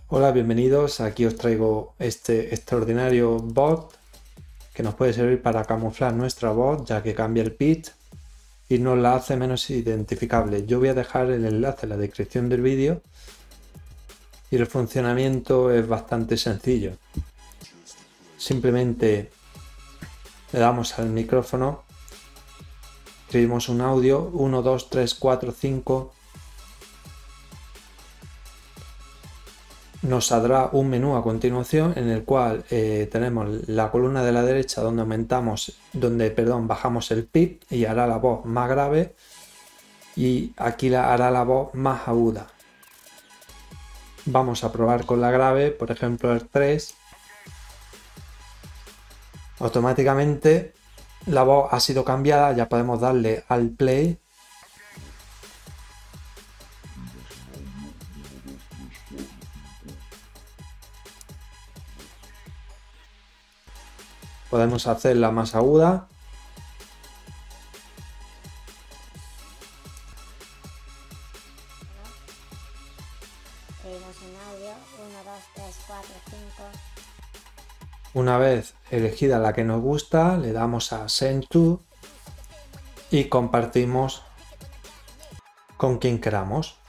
Hola, bienvenidos. Aquí os traigo este extraordinario bot que nos puede servir para camuflar nuestra voz, ya que cambia el pitch y nos la hace menos identificable. Yo voy a dejar el enlace en la descripción del vídeo y el funcionamiento es bastante sencillo. Simplemente le damos al micrófono, escribimos un audio 1, 2, 3, 4, 5. Nos saldrá un menú a continuación en el cual tenemos la columna de la derecha donde bajamos el pitch y hará la voz más grave, y aquí hará la voz más aguda. Vamos a probar con la grave, por ejemplo el 3. Automáticamente la voz ha sido cambiada, ya podemos darle al play. Podemos hacerla más aguda. Escribimos un audio, 1, 2, 3, 4, 5. Una vez elegida la que nos gusta, le damos a Send to y compartimos con quien queramos.